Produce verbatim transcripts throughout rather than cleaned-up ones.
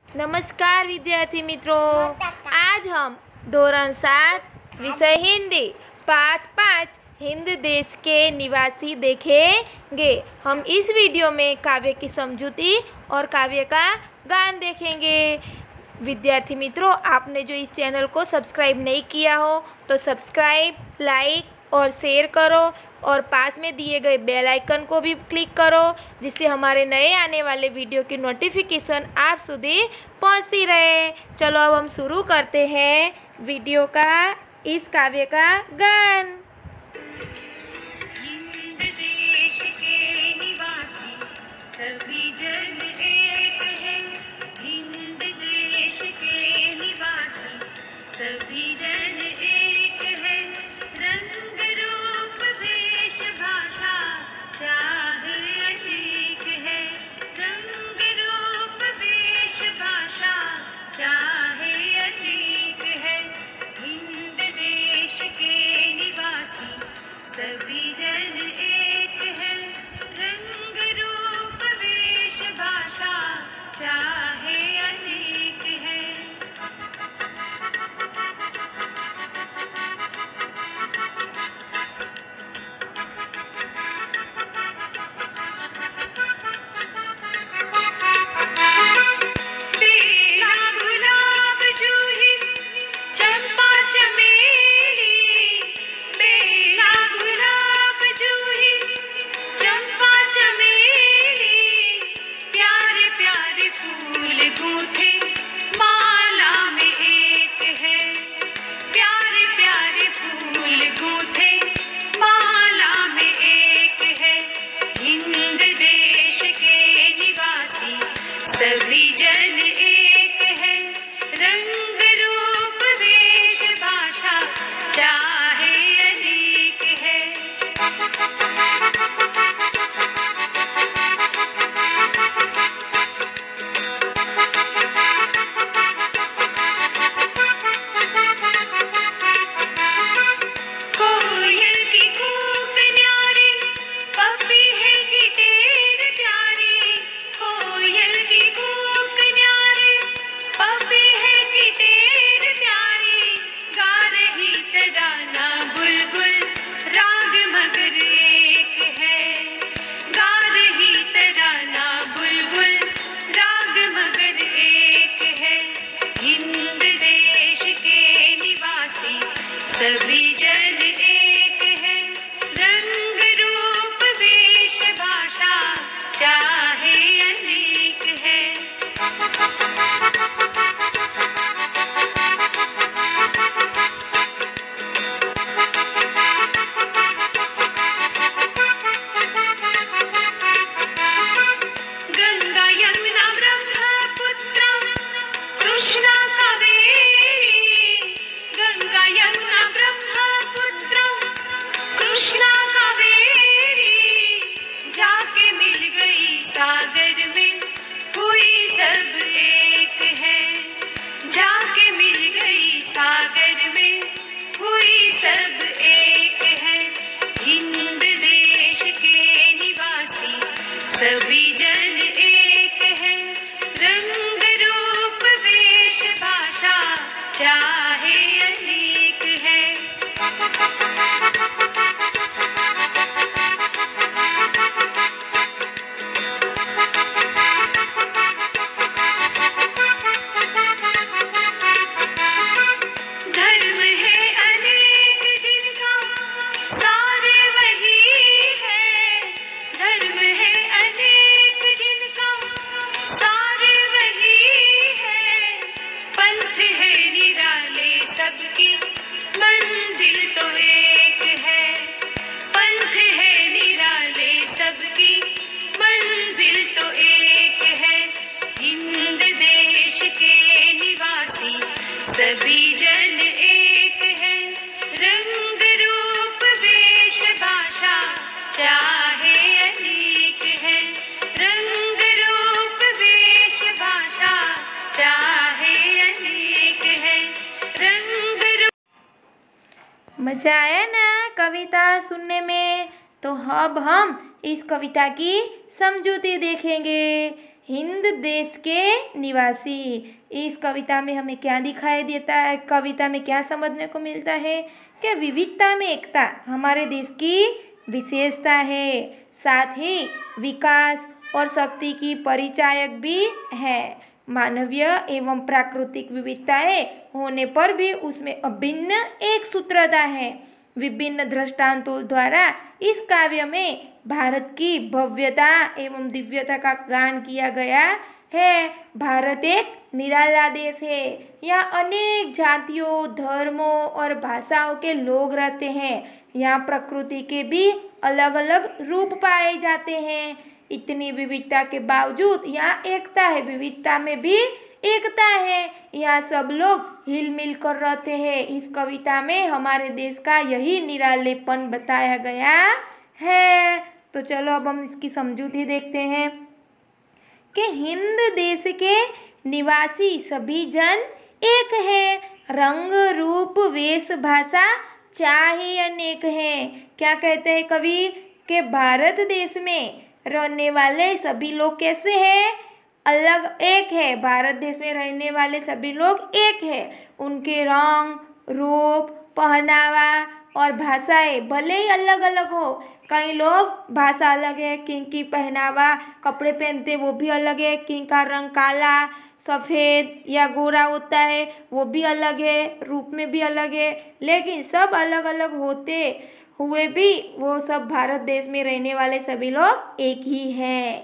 नमस्कार विद्यार्थी मित्रों, आज हम धोरण सात विषय हिंदी पाठ पाँच हिंद देश के निवासी देखेंगे। हम इस वीडियो में काव्य की समझूती और काव्य का गान देखेंगे। विद्यार्थी मित्रों, आपने जो इस चैनल को सब्सक्राइब नहीं किया हो तो सब्सक्राइब, लाइक और शेयर करो और पास में दिए गए बेल आइकन को भी क्लिक करो, जिससे हमारे नए आने वाले वीडियो की नोटिफिकेशन आप સુધી पहुंचती रहे। चलो अब हम शुरू करते हैं वीडियो का इस काव्य का गान। हिंद देश के निवासी सभी जन एक है। हिंद देश के निवासी सभी जन एक है। रंग रूप वेश भाषा चाहे अनेक है। रंग रूप वेश भाषा चाहे अनेक है। हिंद देश के निवासी सभी जन एक है। रंग रूप वेश भाषा चाहे अनेक है। बेला गुलाब जूही चंपा चमेली। बेला गुलाब जूही चंपा चमेली। प्यारे प्यारे फूल गूंथे माला में एक है। प्यारे प्यारे फूल गूंथे माला में एक है। हिंद देश के निवासी सभी जन एक है। रंग रूप वेश भाषा चाहे अनेक है। कोयल की कूक न्यारी पपी है गिटेर प्यारी। कोयल की कूक न्यारी पपी है गिटेर प्यारी। गा रही तराना बुलबुल राग मगर एक है। गा रही तराना बुलबुल राग मगर एक है। हिंद देश के निवासी सभी जन एक है। रंग रूप वेश भाषा चाहे अनेक है। गंगा यमुना ब्रह्मपुत्र कृष्णा कावेरी। गंगा यमुना ब्रह्मपुत्र कृष्णा कावेरी। जाके मिल गई सागर में हुई सब एक है। जाके मिल गई सागर में हुई सब एक है। हिंद देश के निवासी सभी जन एक है। रंग रूप वेश भाषा चाहे अनेक है। धर्म है अनेक जिनका सारे वही है। धर्म है अनेक जिनका सारे वही है। पंथ है निराले सबकी मंजिल तो एक है। पंथ है निराले सबकी मंजिल तो एक है। हिंद देश के निवासी सभी जन एक है। रंग रूप वेश भाषा चाहे अनेक है। रंग रूप वेश भाषा चाहे अनेक है। रंग रूप मज़ा आया ना कविता सुनने में? तो अब हम इस कविता की समझूती देखेंगे। हिंद देश के निवासी। इस कविता में हमें क्या दिखाई देता है, कविता में क्या समझने को मिलता है कि विविधता में एकता हमारे देश की विशेषता है, साथ ही विकास और शक्ति की परिचायक भी है। मानवीय एवं प्राकृतिक विविधताएं होने पर भी उसमें अभिन्न एक सूत्रता है। विभिन्न दृष्टांतों द्वारा इस काव्य में भारत की भव्यता एवं दिव्यता का गान किया गया है। भारत एक निराला देश है। यहाँ अनेक जातियों, धर्मों और भाषाओं के लोग रहते हैं। यहाँ प्रकृति के भी अलग अलग रूप पाए जाते हैं। इतनी विविधता के बावजूद यहाँ एकता है, विविधता में भी एकता है। यहाँ सब लोग हिल मिल कर रहते हैं। इस कविता में हमारे देश का यही निरालेपन बताया गया है। तो चलो अब हम इसकी समझूती देखते हैं कि हिंद देश के निवासी सभी जन एक है, रंग रूप वेश भाषा चाहे अनेक हैं। क्या कहते हैं कवि कि भारत देश में रहने वाले सभी लोग कैसे हैं, अलग एक है। भारत देश में रहने वाले सभी लोग एक है। उनके रंग रूप पहनावा और भाषाएं भले ही अलग अलग हो, कई लोग भाषा अलग है, किन की पहनावा कपड़े पहनते वो भी अलग है, किन का रंग काला सफ़ेद या गोरा होता है वो भी अलग है, रूप में भी अलग है, लेकिन सब अलग अलग होते हुए भी वो सब भारत देश में रहने वाले सभी लोग एक ही हैं।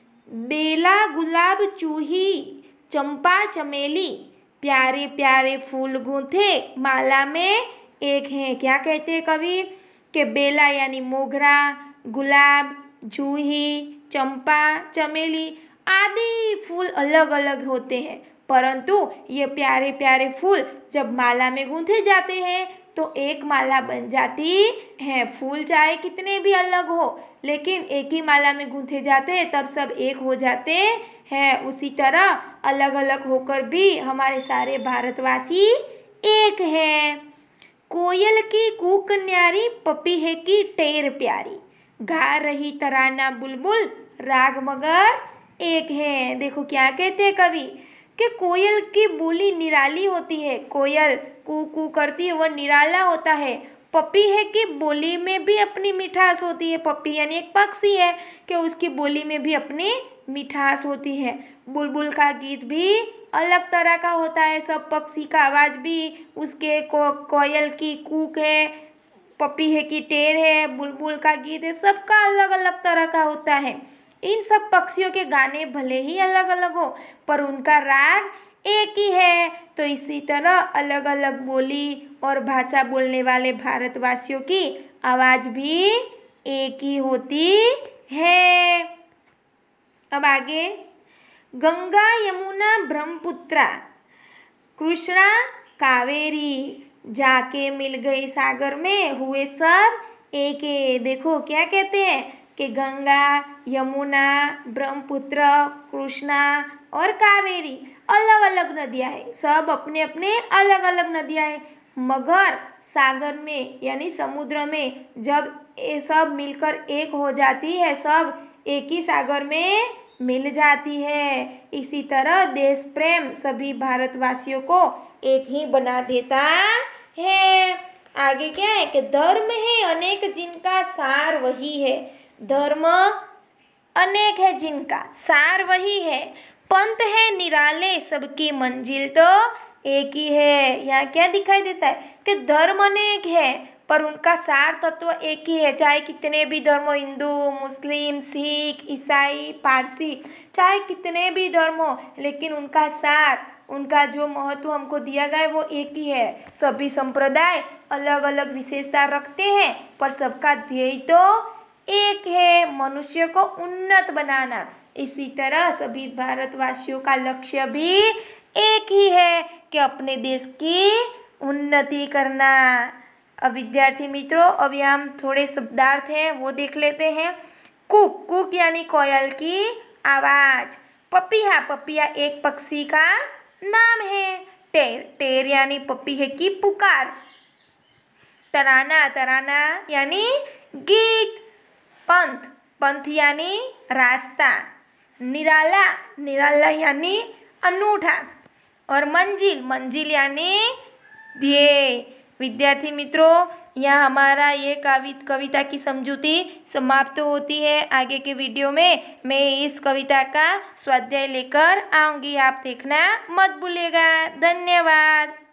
बेला गुलाब चूही चंपा चमेली प्यारे प्यारे फूल गूंथे माला में एक हैं। क्या कहते हैं कवि कि बेला यानी मोगरा, गुलाब, जूही, चंपा, चमेली आदि फूल अलग अलग होते हैं, परंतु ये प्यारे प्यारे फूल जब माला में गूंथे जाते हैं तो एक माला बन जाती है। फूल चाहे कितने भी अलग हो लेकिन एक ही माला में गूंथे जाते हैं तब सब एक हो जाते हैं। उसी तरह अलग अलग होकर भी हमारे सारे भारतवासी एक हैं। कोयल की कूक न्यारी पपीहे की टेर प्यारी, गा रही तराना बुलबुल राग मगर एक है। देखो क्या कहते हैं कवि कि कोयल की बोली निराली होती है, कोयल कू कू करती है वह निराला होता है। पपीहे की बोली में भी अपनी मिठास होती है, पपी यानी एक पक्षी है कि उसकी बोली में भी अपनी मिठास होती है। बुलबुल का गीत भी अलग तरह का होता है, सब पक्षी का आवाज़ भी उसके को कोयल की कूक है, पपीहे की टेर है, बुलबुल का गीत है, सबका अलग अलग तरह का होता है। इन सब पक्षियों के गाने भले ही अलग अलग हो पर उनका राग एक ही है। तो इसी तरह अलग अलग बोली और भाषा बोलने वाले भारतवासियों की आवाज़ भी एक ही होती है। अब आगे, गंगा यमुना ब्रह्मपुत्रा कृष्णा कावेरी जाके मिल गए सागर में हुए सब एक है। देखो क्या कहते हैं कि गंगा यमुना ब्रह्मपुत्र कृष्णा और कावेरी अलग अलग नदियाँ हैं, सब अपने अपने अलग अलग नदियाँ हैं, मगर सागर में यानी समुद्र में जब ये सब मिलकर एक हो जाती है, सब एक ही सागर में मिल जाती है। इसी तरह देश प्रेम सभी भारतवासियों को एक ही बना देता है। आगे क्या है कि धर्म है अनेक जिनका सार वही है, धर्म अनेक है जिनका सार वही है, पंथ है निराले सबकी मंजिल तो एक ही है। यहाँ क्या दिखाई देता है कि धर्म अनेक है पर उनका सार तत्व एक ही है। चाहे कितने भी धर्म, हिंदू मुस्लिम सिख ईसाई पारसी, चाहे कितने भी धर्म हो, लेकिन उनका सार, उनका जो महत्व हमको दिया गया है वो एक ही है। सभी संप्रदाय अलग अलग विशेषता रखते हैं पर सबका ध्येय तो एक है, मनुष्य को उन्नत बनाना। इसी तरह सभी भारतवासियों का लक्ष्य भी एक ही है कि अपने देश की उन्नति करना। अब विद्यार्थी मित्रों, अब यहाँ हम थोड़े शब्दार्थ हैं वो देख लेते हैं। कुक, कुक यानी कोयल की आवाज़। पपीहा, पपीहा एक पक्षी का नाम है। टेर, टेर यानी पपीहे की पुकार। तराना, तराना यानी गीत। पंथ, पंथ यानी रास्ता। निराला, निराला यानी अनूठा, और मंजिल, मंजिल यानी ध्येय। विद्यार्थी मित्रों, यहाँ हमारा ये कवि कविता की समझूती समाप्त होती है। आगे के वीडियो में मैं इस कविता का स्वाध्याय लेकर आऊँगी, आप देखना मत भूलिएगा। धन्यवाद।